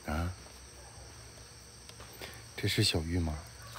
啊，这是小玉吗？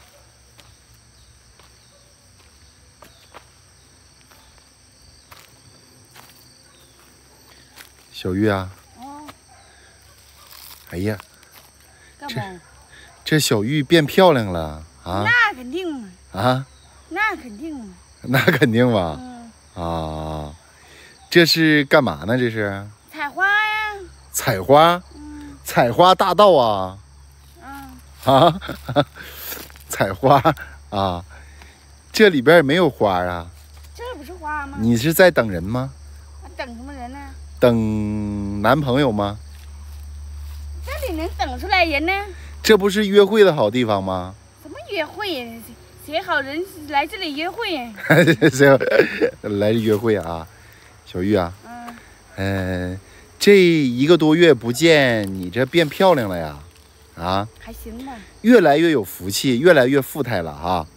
小玉啊。 哦。 哎呀， 干嘛？ 这小玉变漂亮了啊！ 那肯定嘛。 啊？ 那肯定嘛。 那肯定吧。啊，这是干嘛呢？这是采花呀。 采花。采花大盗啊。啊，采花啊，这里边没有花啊。 这不是花吗？ 你是在等人吗？ 等什么人呢？ 等男朋友吗？ 这里能等出来人呢？ 这不是约会的好地方吗？ 什么约会呀？谁好人来这里约会呀？ 谁来约会啊？小玉啊。这1个多月不见，你这变漂亮了呀？啊， 还行吧。 越来越有福气，越来越富态了啊。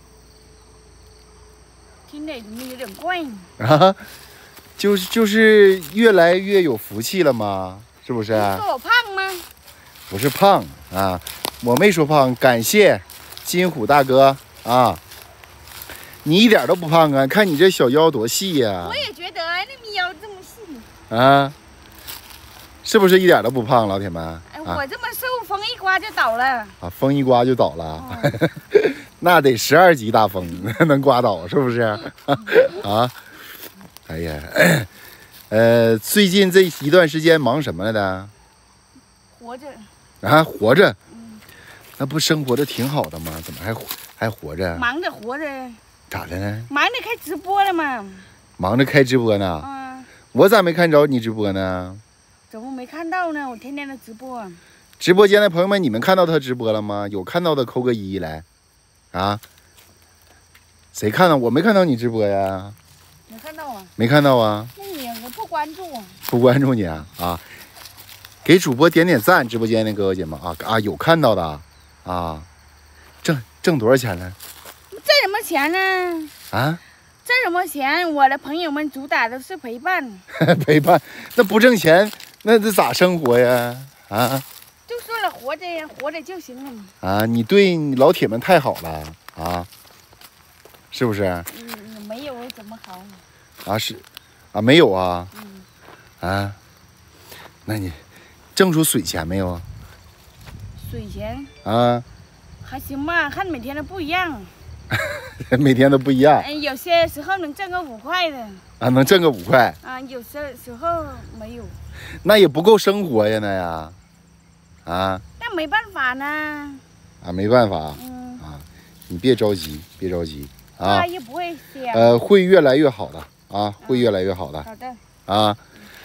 听着怎么有点怪呢？ 啊，就是越来越有福气了吗？是不是？ 你说我胖吗？ 不是胖啊，我没说胖。感谢金虎大哥啊，你一点都不胖啊，看你这小腰多细呀！ 我也觉得，那腰这么细啊，是不是一点都不胖，老铁们？ 我这么瘦，风一刮就倒了。 啊，风一刮就倒了，那得12级大风能刮倒，是不是？啊，哎呀，最近这一段时间忙什么来的？ 活着。 啊，活着。那不生活的挺好的吗？怎么还活着？ 忙着活着。 咋的呢？ 忙着开直播了嘛。 忙着开直播呢。我咋没看着你直播呢？ 怎么没看到呢？我天天的直播。 直播间的朋友们，你们看到他直播了吗？有看到的扣个1来。啊？谁看到？我没看到你直播呀。 没看到啊？ 没看到啊。 那你不关注啊？ 不关注你啊？啊，给主播点点赞，直播间的哥哥姐们啊，有看到的啊。挣多少钱呢？ 挣什么钱呢？ 啊？ 挣什么钱？我的朋友们主打的是陪伴。 陪伴，那不挣钱，那这咋生活呀？啊？ 就说了活着呀，活着就行了嘛。 啊，你对老铁们太好了啊，是不是？ 没有怎么好？ 啊是，啊没有啊。啊，那你挣出水钱没有啊？ 水钱啊？ 还行吧，看每天都不一样。 每天都不一样。 有些时候能挣个5块的。 啊，能挣个5块。 啊，有些时候没有。 那也不够生活呀，那呀。啊？ 那没办法呢。 啊，没办法。啊，你别着急，别着急啊。 阿姨不会想。 会越来越好的啊，会越来越好的。 好的。 啊，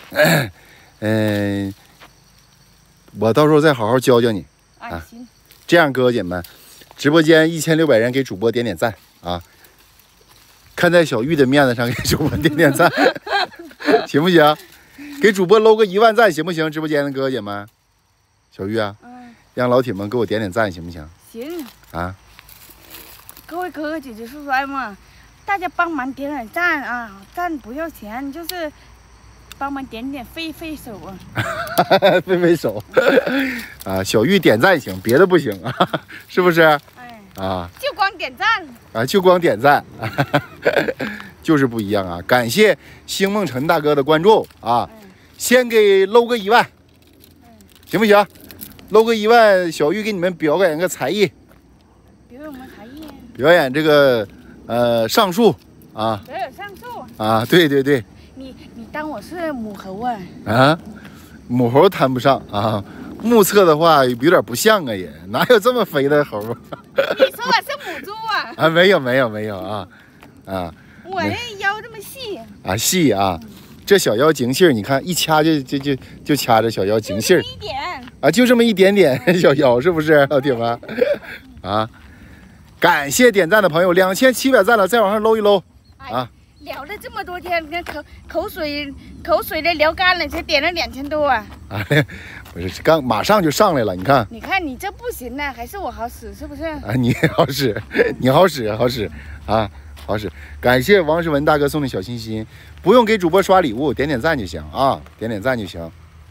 我到时候再好好教教你。 啊，行。 这样，哥哥姐们，直播间1600人给主播点点赞啊！看在小玉的面子上，给主播点点赞，行不行？给主播搂个1万赞，行不行？直播间的哥哥姐们，小玉啊，让老铁们给我点点赞，行不行？ 行。 啊！ 各位哥哥姐姐叔叔阿姨们，大家帮忙点点赞啊！赞不要钱，就是帮忙点点费手啊！ 费手啊！小玉点赞行，别的不行啊，是不是？啊， 就光点赞啊，就光点赞，就是不一样啊！感谢星梦辰大哥的关注啊！先给搂个1万，行不行？搂个1万，小玉给你们表演个才艺。 表演什么才艺？ 表演这个上树啊。 表演上树啊，对对对。 你当我是母猴啊？ 啊，母猴谈不上啊。目测的话有点不像啊，也哪有这么肥的猴？ 你说我是母猪啊？ 啊，没有啊，啊， 我这腰这么细啊，细啊，这小腰精细儿，你看一掐就掐着小腰精细儿， 一点啊，就这么一点点小腰，是不是老铁们？啊，感谢点赞的朋友，2700赞了，再往上搂一搂啊！ 聊了这么多天，跟口水都聊干了，才点了2000多啊！ 啊，不是，马上就上来了，你看。 你看你这不行呢，还是我好使，是不是？ 啊，你好使，你好使啊，好使！感谢王世文大哥送的小心心，不用给主播刷礼物，点点赞就行啊，点点赞就行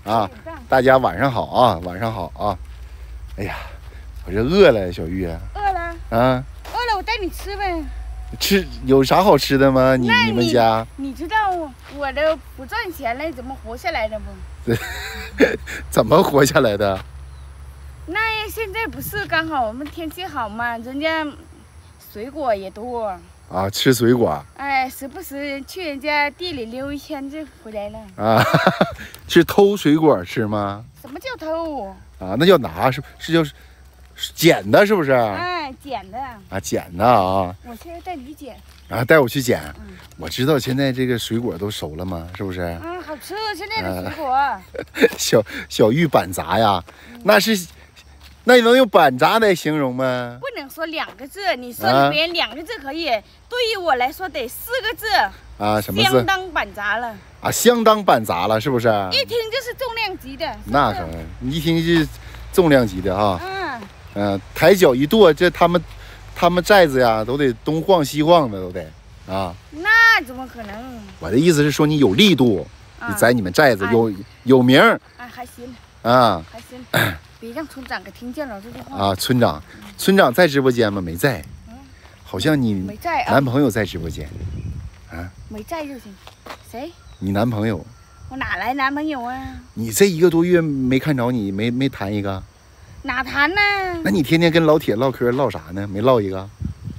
啊，大家晚上好啊，晚上好啊。哎呀，我这饿了，小玉。 饿了？ 啊， 饿了，我带你吃呗。 吃有啥好吃的吗？你们家？ 你知道我都不赚钱了，怎么活下来的不？ 怎么活下来的？ 那现在不是刚好我们天气好嘛，人家水果也多啊，吃水果。 哎，时不时去人家地里溜一圈就回来了。 啊，是偷水果吃吗？ 什么叫偷？ 啊，那叫拿，是叫捡的，是不是？ 哎，捡的。 啊，捡的啊。 我现在带你捡。 啊，带我去捡。我知道现在这个水果都熟了吗？是不是？ 嗯，好吃，现在的水果。 小玉板杂呀，那你能用板杂来形容吗？ 不能说2个字，你说别人2个字可以，对于我来说得4个字。 啊，什么字？ 相当板杂了。 啊，相当板杂了，是不是？ 一听就是重量级的。 那可能，一听是重量级的哈。抬脚一跺，这他们寨子呀，都得东晃西晃的，都得啊。 那怎么可能？ 我的意思是说，你有力度，你在你们寨子有名儿。 啊，还行。 啊， 还行。别让村长给听见了这句话。 啊，村长在直播间吗？没在。好像你没在啊。 男朋友在直播间。啊。 没在就行。谁？ 你男朋友。 我哪来男朋友啊？ 你这1个多月没看着你，没谈一个。 哪谈呢？ 那你天天跟老铁唠嗑唠啥呢？没唠一个？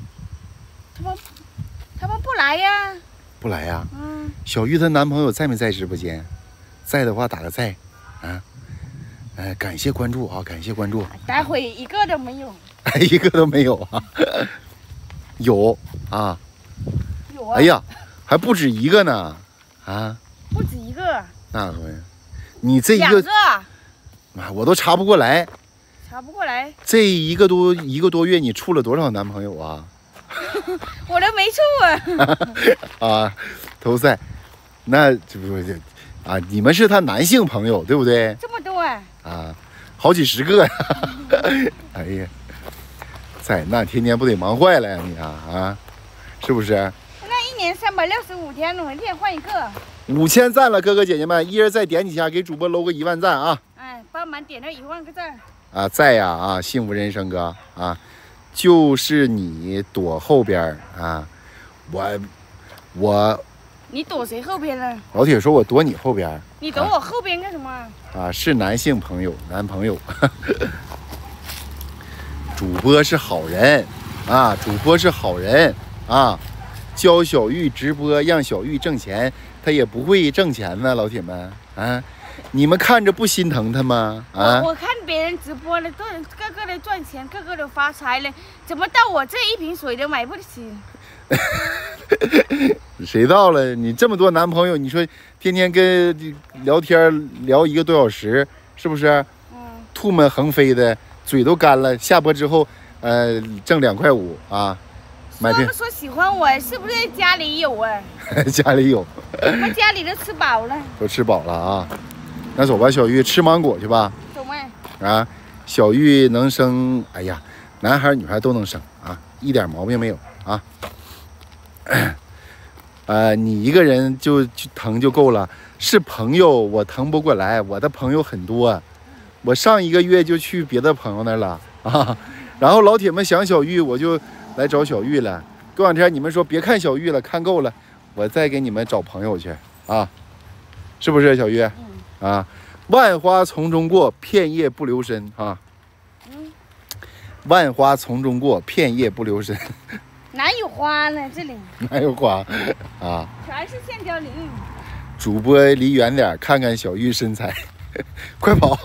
他们不来呀？ 不来呀？小玉她男朋友在没在直播间？在的话打个在，啊，感谢关注啊，感谢关注。 待会1个都没有。 1个都没有啊？有啊？ 有啊？ 哎呀，还不止1个呢，啊？ 不止1个。 那可你这 2个。 啊，我都查不过来。 查不过来。 这一个多月，你处了多少男朋友啊？ 我都没处啊。啊，都在。那这不就啊？你们是他男性朋友对不对？ 这么多啊？ 啊，好几10个呀！哎呀，在那天天不得忙坏了呀你啊，是不是？ 那1年365天，我1天换1个。 5000赞了，哥哥姐姐们，一人再点几下，给主播搂个1万赞啊！ 哎，帮忙点到1万个赞。 啊，在呀啊，幸福人生哥啊，就是你躲后边啊，我。 你躲谁后边了？ 老铁说我躲你后边。 你躲我后边干什么？ 啊，是男性朋友，男朋友。主播是好人啊，主播是好人啊，教小玉直播，让小玉挣钱，他也不会挣钱呢，老铁们啊，你们看着不心疼他吗？啊， 我看别人直播了，个个都赚钱，个个都发财了，怎么到我这1瓶水都买不起？ 谁到了？你这么多男朋友，你说天天跟聊天聊1个多小时，是不是？唾沫横飞的，嘴都干了。下播之后，挣2块5啊，买瓶。 他们说喜欢我，是不是家里有啊？ 家里有。 我们家里都吃饱了。 都吃饱了啊，那走吧，小玉吃芒果去吧。 走吗？ 啊，小玉能生，哎呀，男孩女孩都能生啊，一点毛病没有啊。你一个人就疼就够了，是朋友我疼不过来，我的朋友很多，我上1个月就去别的朋友那了啊，然后老铁们想小玉，我就来找小玉了。过两天你们说别看小玉了，看够了，我再给你们找朋友去啊，是不是小玉？啊，万花丛中过，片叶不留神啊。万花丛中过，片叶不留神。 哪有花呢？这里哪有花啊？ 全是橡胶林。 主播离远点，看看小玉身材，快跑！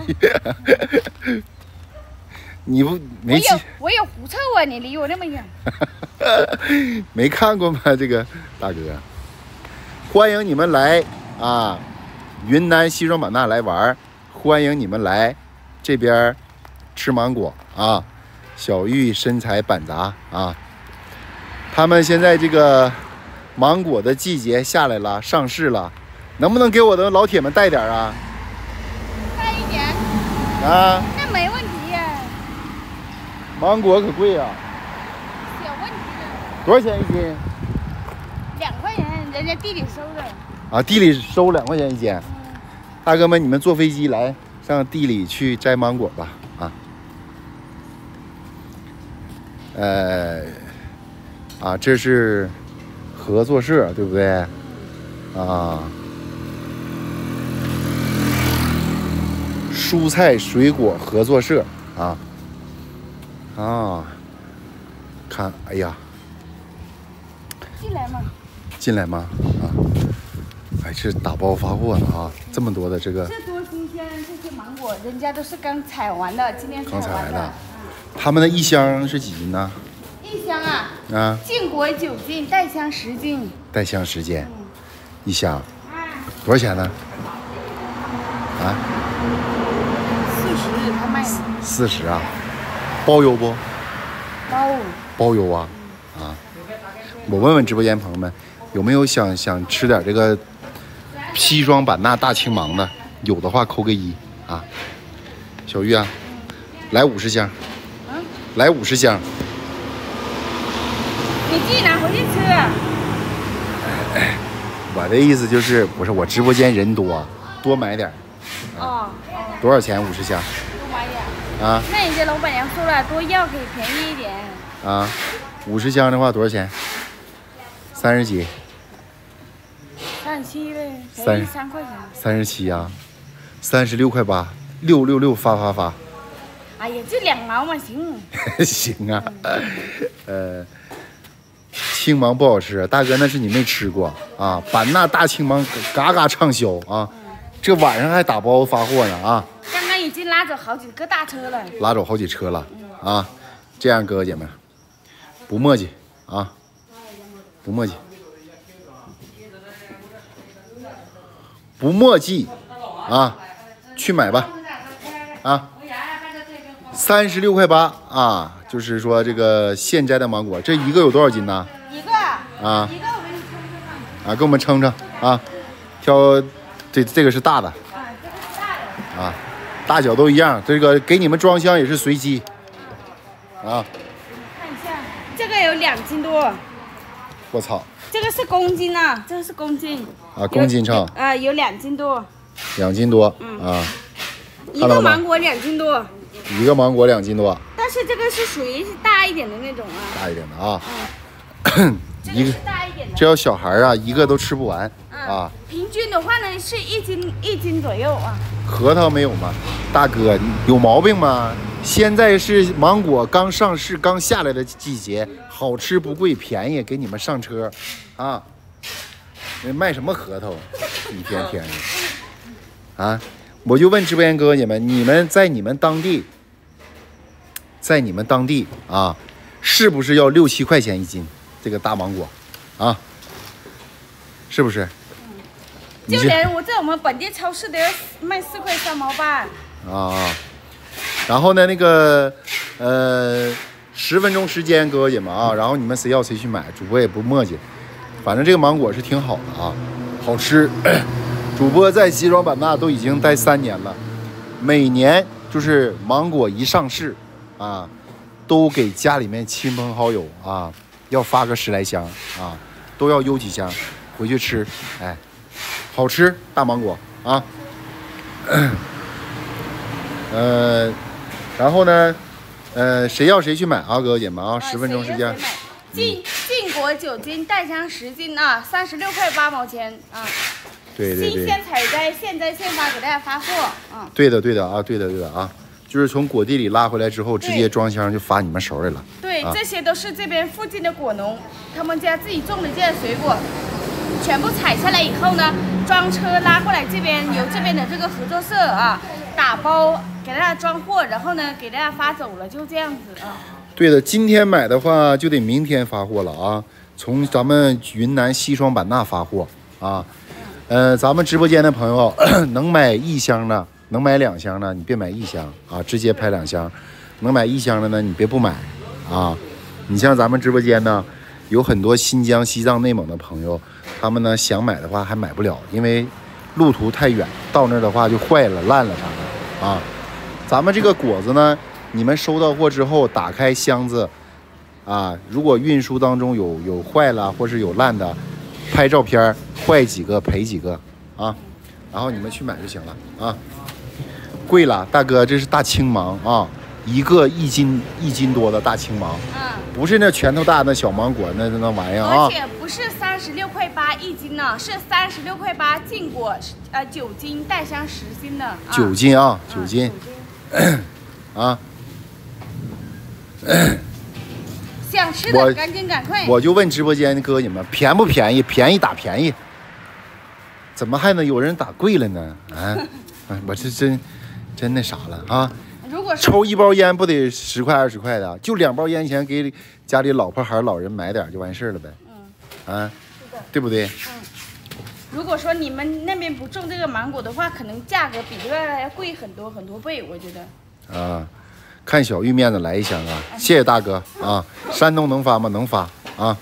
你不没我有狐臭啊！你离我那么远。 没看过吗？这个大哥，欢迎你们来啊！云南西双版纳来玩，欢迎你们来这边吃芒果啊！小玉身材板杂啊！他们现在这个芒果的季节下来了，上市了，能不能给我的老铁们带点啊？ 带一点啊？ 那没问题呀。 芒果可贵呀。 小问题了。 多少钱1斤 ？2块钱，人家地里收的。 啊，地里收2块钱1斤。 大哥们，你们坐飞机来上地里去摘芒果吧，这是合作社，对不对？蔬菜水果合作社看，哎呀，进来吗？还是打包发货呢这么多的这个， 这多新鲜！这些芒果，人家都是刚采完的，今天刚采来的。 他们的一箱是几斤呢？ 一箱禁果9斤，带香10斤。 带香10斤，一箱，多少钱呢 ？40，他卖 40包邮不？包邮我问问直播间朋友们，有没有想吃点这个西双版纳大青芒的？有的话扣个1小玉来50箱，来50箱。 你自己拿回去吃。 我的意思就是，不是我直播间人多买点。多少钱50箱？ 多买点。那人家老板娘说了，多要可以便宜一点。 50箱的话多少钱？30几 ？37呗，3块钱。 3736块8，666发。 哎呀，就2毛嘛，行。 行青芒不好吃，大哥那是你没吃过版纳大青芒嘎嘎畅销这晚上还打包发货呢刚刚已经拉走好几个大车了。 拉走好几车了这样哥哥姐们不墨迹不墨迹，不墨迹去买吧36块8就是说这个现摘的芒果，这一个有多少斤呢？ 一个我给你称称给我们称称挑这个是大的这个是大的大小都一样，这个给你们装箱也是随机看一下，这个有2斤多。 我操， 这个是公斤这个是公斤公斤称有2斤多 ，2斤多一个芒果2斤多， 一个芒果2斤多， 但是这个是属于大一点的那种大一点的一个是大一点的， 这要小孩一个都吃不完平均的话呢是1斤左右核桃没有吗？大哥有毛病吗？现在是芒果刚上市刚下来的季节，好吃不贵，便宜，给你们上车卖什么核桃？一天的我就问直播间哥哥姐们，你们在你们当地是不是要6、7块钱一斤？这个大芒果是不是？ 就连我在我们本地超市都要卖4块3毛8 然后呢，那个10分钟时间，哥哥姐们然后你们谁要谁去买，主播也不墨迹，反正这个芒果是挺好的好吃。主播在西双版纳都已经待3年了，每年就是芒果一上市都给家里面亲朋好友要发个10来箱都要邮几箱回去吃，好吃大芒果然后呢谁要谁去买哥哥姐们10分钟时间。 禁果9斤，带香10斤36块8毛钱对， 新鲜采摘，现摘现发，给大家发货对的就是从果地里拉回来之后，直接装箱就发你们手里了。 对，这些都是这边附近的果农，他们家自己种的这些水果，全部采下来以后呢，装车拉过来这边，由这边的这个合作社打包给大家装货，然后呢给大家发走了，就这样子对的，今天买的话就得明天发货了从咱们云南西双版纳发货咱们直播间的朋友能买1箱的，能买2箱的，你别买1箱直接拍2箱；能买1箱的呢，你别不买你像咱们直播间呢，有很多新疆、西藏、内蒙的朋友，他们呢想买的话还买不了，因为路途太远，到那儿的话就坏了、烂了啥的咱们这个果子呢，你们收到货之后，打开箱子如果运输当中有坏了或是有烂的，拍照片，坏几个赔几个然后你们去买就行了啊。贵了，大哥，这是大青芒啊，一个1斤多的大青芒，不是那拳头大的小芒果那玩意儿啊。 而且不是36.8块1斤呢，是36.8块禁果，9斤带香10斤的。 9斤啊，9斤，啊。 想吃的赶紧赶快！ 我就问直播间的哥你们便不便宜？便宜打便宜，怎么还能有人打贵了呢？啊，我这真那啥了啊！ 如果抽1包烟不得10块20块的，就2包烟钱给家里老婆孩老人买点就完事了呗。啊，对不对？ 如果说你们那边不种这个芒果的话，可能价格比这个要贵很多倍，我觉得。 啊。看小玉面子来一箱啊！谢谢大哥啊！山东能发吗？能发啊！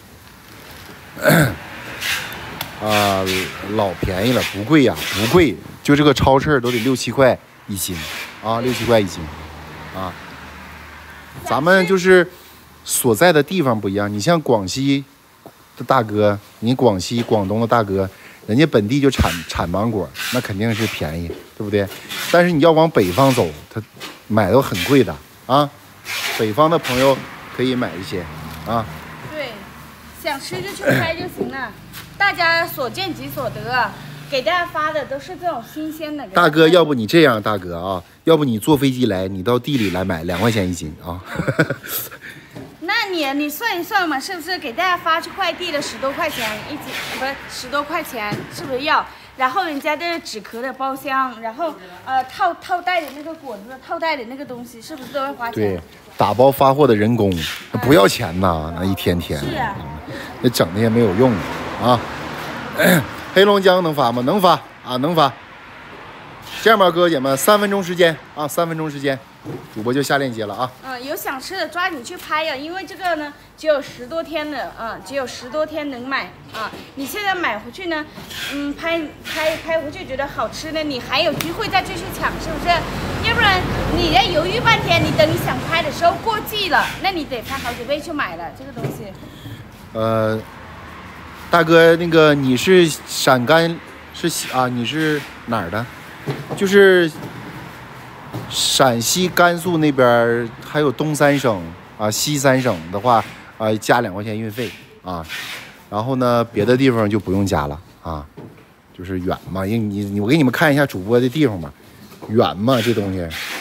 啊，老便宜了，不贵呀，不贵，就这个超市都得6、7块1斤啊，6、7块1斤啊。咱们就是所在的地方不一样，你像广西的大哥，你广西、广东的大哥，人家本地就产芒果，那肯定是便宜，对不对？但是你要往北方走，他买都很贵的。啊，北方的朋友可以买一些啊。对， 想吃就去拍就行了，大家所见即所得，给大家发的都是这种新鲜的。 大哥，要不你这样，大哥啊，要不你坐飞机来，你到地里来买2块钱1斤啊。 那你算一算嘛，是不是给大家发去快递的10多块钱1斤，不是10多块钱，是不是要？然后人家的纸壳的包厢，然后套袋的那个果子，套袋的那个东西，是不是都要花钱？ 对，打包发货的人工不要钱呐，那一天天是啊， 那整的也没有用啊。黑龙江能发吗？能发啊，能发。这样吧，哥哥姐们，3分钟时间啊，3分钟时间，主播就下链接了啊。 有想吃的抓紧去拍呀，因为这个呢只有10多天的只有10多天能买啊。你现在买回去呢，拍回去觉得好吃呢，你还有机会再继续抢，是不是？要不然你再犹豫半天，你等你想拍的时候过季了，那你得翻好几倍去买了这个东西。 大哥，那个你是陕甘你是哪儿的？就是陕西、甘肃那边，还有东3省啊、西3省的话加2块钱运费啊。然后呢，别的地方就不用加了啊，就是远嘛。我给你们看一下主播的地方吧，远嘛，这东西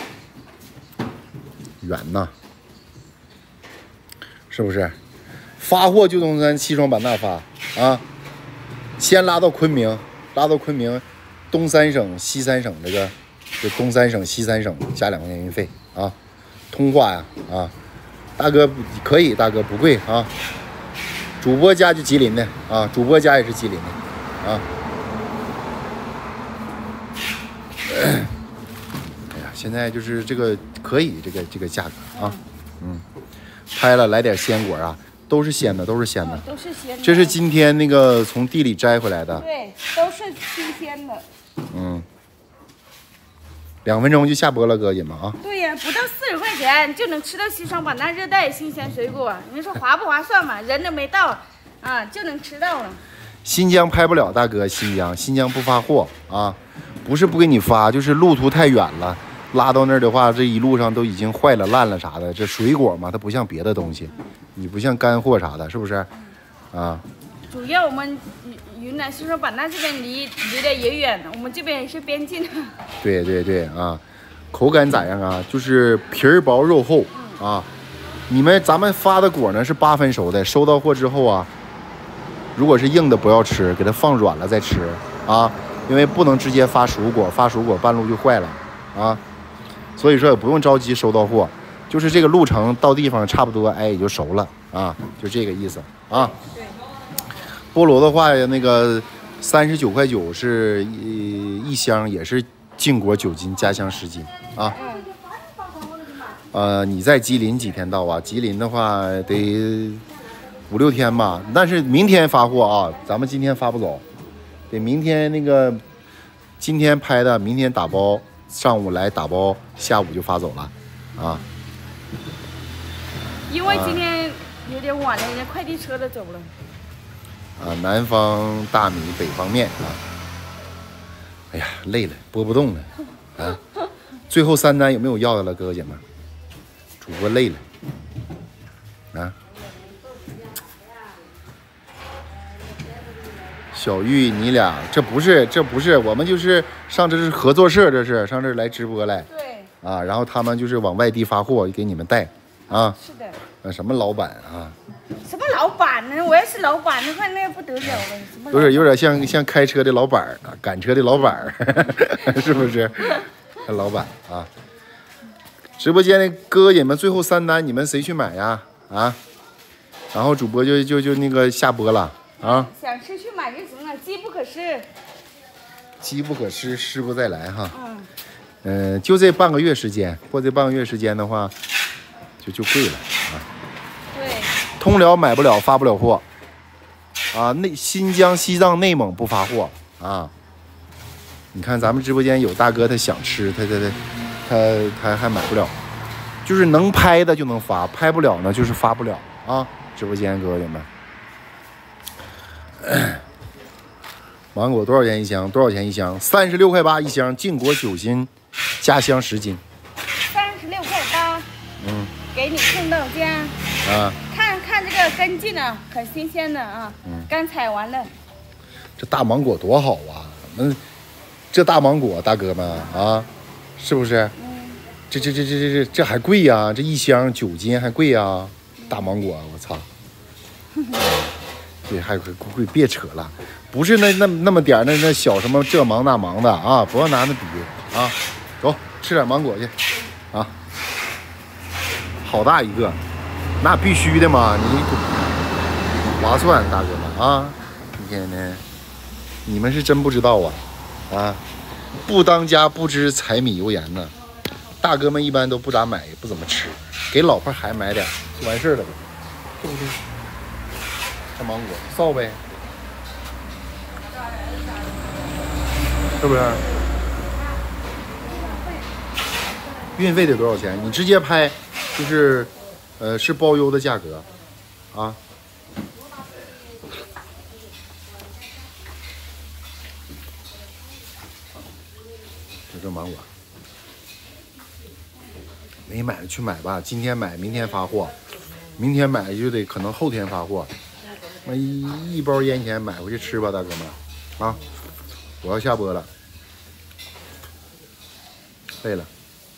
远呐，是不是？发货就东山西双版纳发啊，先拉到昆明，东3省、西3省这东3省、西3省加2块钱运费啊，通话呀啊，大哥可以，大哥不贵啊。主播家就吉林的啊，主播家也是吉林的啊。哎呀，现在就是这个可以，这个价格啊，拍了来点鲜果啊。都是鲜的，都是鲜的， 都是鲜的。 这是今天那个从地里摘回来的， 对，都是新鲜的。 2分钟就下播了，哥姐们啊。 对呀，不到40块钱就能吃到西双版纳热带新鲜水果，你说划不划算嘛？人都没到啊，就能吃到了。 新疆拍不了，大哥，新疆不发货啊，不是不给你发，就是路途太远了，拉到那儿的话，这一路上都已经坏了、烂了啥的。这水果嘛，它不像别的东西。你不像干货啥的，是不是？啊， 主要我们云南西双版纳这边离得也远，我们这边也是边境。 对啊，口感咋样啊？就是皮儿薄肉厚啊。咱们发的果呢是8分熟的，收到货之后啊，如果是硬的不要吃，给它放软了再吃啊，因为不能直接发熟果，发熟果半路就坏了啊。所以说也不用着急收到货。就是这个路程到地方差不多，也就熟了啊，就这个意思啊。 对。 菠萝的话，那个39块9是一箱，也是净果9斤，加香10斤啊。你在吉林几天到啊？吉林的话得5、6天吧，但是明天发货啊，咱们今天发不走，得明天那个今天拍的，明天打包，上午来打包，下午就发走了啊。 因为今天有点晚了，人家快递车都走了。 南方大米，北方面啊。 哎呀，累了，播不动了啊！最后3单有没有要的了，哥哥姐们？主播累了啊！小玉，你俩这不是，我们就是上这是合作社，这是上这儿来直播来。 对。 啊，然后他们就是往外地发货，给你们带啊。 是的。 什么老板啊？ 什么老板呢？我要是老板的话，那不得了了。什么？ 有点像开车的老板啊，赶车的老板，是不是？老板啊。直播间的哥哥姐们，最后3单你们谁去买呀？啊？然后主播就那个下播了啊。 想吃去买就行了，机不可失。 机不可失，失不再来哈。就这半个月时间，过这半个月时间的话，就贵了啊。 对。 通辽买不了，发不了货啊。新疆、西藏、内蒙不发货啊。你看咱们直播间有大哥他想吃，他还买不了，就是能拍的就能发，拍不了呢就是发不了啊。直播间哥哥们，芒果多少钱一箱？多少钱一箱？36块8一箱，晋国9斤，家乡10斤。 36块8。给你送到家。 啊。 看这个根茎呢，很新鲜的啊。刚采完了。 这大芒果多好啊！这大芒果，大哥们啊，是不是？这还贵呀、这一箱9斤还贵呀、大芒果，我操！这还贵，别扯了，不是那么点那小什么这忙那忙的啊，不要拿那比啊，走吃点芒果去啊，好大一个，那必须的嘛，你划算，大哥们啊，你天天，你们是真不知道啊，不当家不知柴米油盐呢，大哥们一般都不咋买，也不怎么吃，给老婆孩子买点就完事儿了呗，对不对？这芒果臊呗，是不是？运费得多少钱？你直接拍，就是是包邮的价格啊。这芒果没买的去买吧，今天买明天发货，明天买就得可能后天发货。那一包烟钱买回去吃吧，大哥们啊！我要下播了，累了，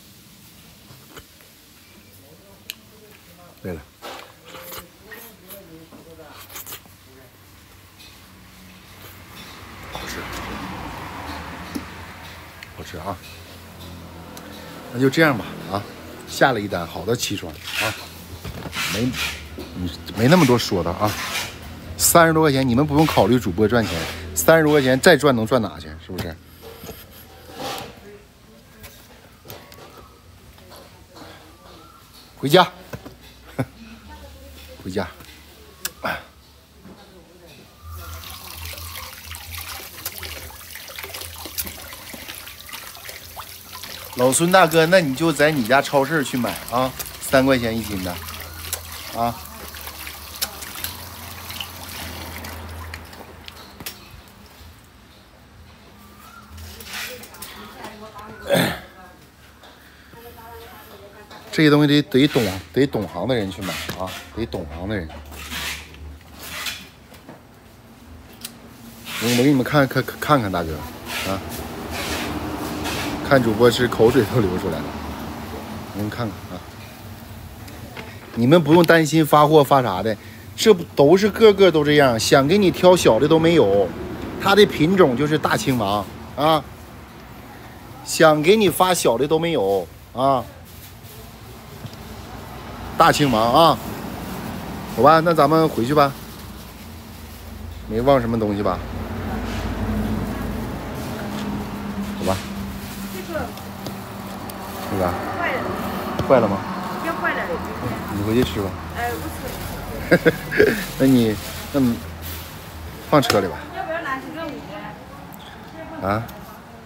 好吃啊！那就这样吧啊，下了一单，好的齐装啊，没那么多说的啊。30多块钱，你们不用考虑主播赚钱，30多块钱再赚能赚哪去？是不是？回家，回家。老孙大哥，那你就在你家超市去买啊，3块钱1斤的，啊。这些东西得懂行的人去买啊，得懂行的人。我给你们看看大哥啊，看主播吃口水都流出来了，你们看看啊。你们不用担心发货发啥的，这不都是个个都这样，想给你挑小的都没有，它的品种就是大青芒啊，想给你发小的都没有啊。大青芒啊，好吧，那咱们回去吧，没忘什么东西吧？好吧。这个坏了。 坏了吗？ 要坏了。 你回去吃吧。 不吃。 那你放车里吧。 要不要拿这个5个？ 啊？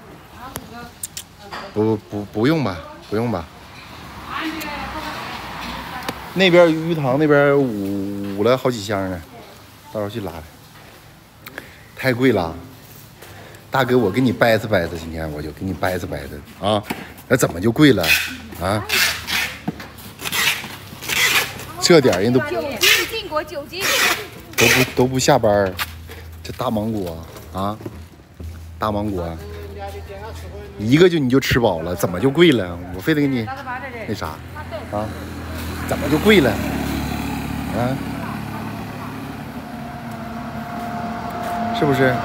不用吧，不用吧。那边鱼塘那边捂了好几箱呢，到时候去拉来。太贵了， 大哥，我给你掰扯掰扯，今天我就给你掰扯掰扯啊，那怎么就贵了啊？这点人都 9斤禁果9斤， 都不下班，这大芒果啊，大芒果，一个你就吃饱了，怎么就贵了？我非得给你那啥啊，怎么就贵了啊？是不是？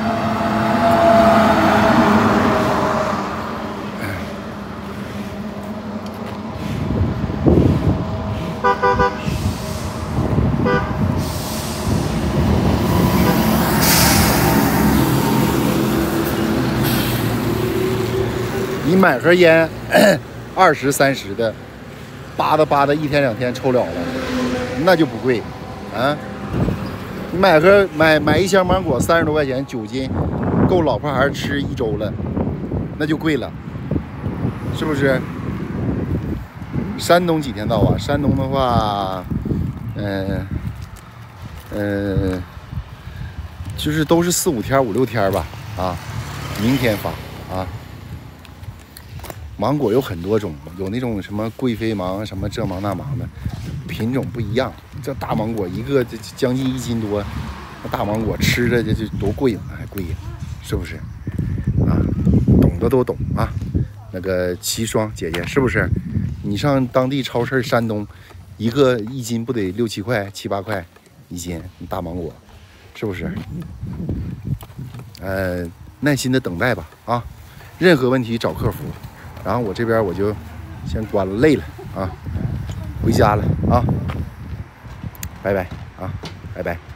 你买盒烟，20、30的，扒的，一天2天抽了了，那就不贵，啊。你买一箱芒果30多块钱9斤，够老婆孩吃1周了，那就贵了，是不是？山东几天到啊？山东的话，就是都是4、5天、5、6天吧，啊，明天发啊。芒果有很多种，有那种什么贵妃芒，什么这芒那芒的，品种不一样。这大芒果一个这将近1斤多，那大芒果吃着就多贵了，还贵呀，是不是？啊，懂的都懂啊。那个齐双姐姐是不是？你上当地超市，山东1斤不得6、7块、7、8块1斤大芒果，是不是？耐心的等待吧啊，任何问题找客服。然后我这边我就先关了，累了啊，回家了啊，拜拜啊，拜拜。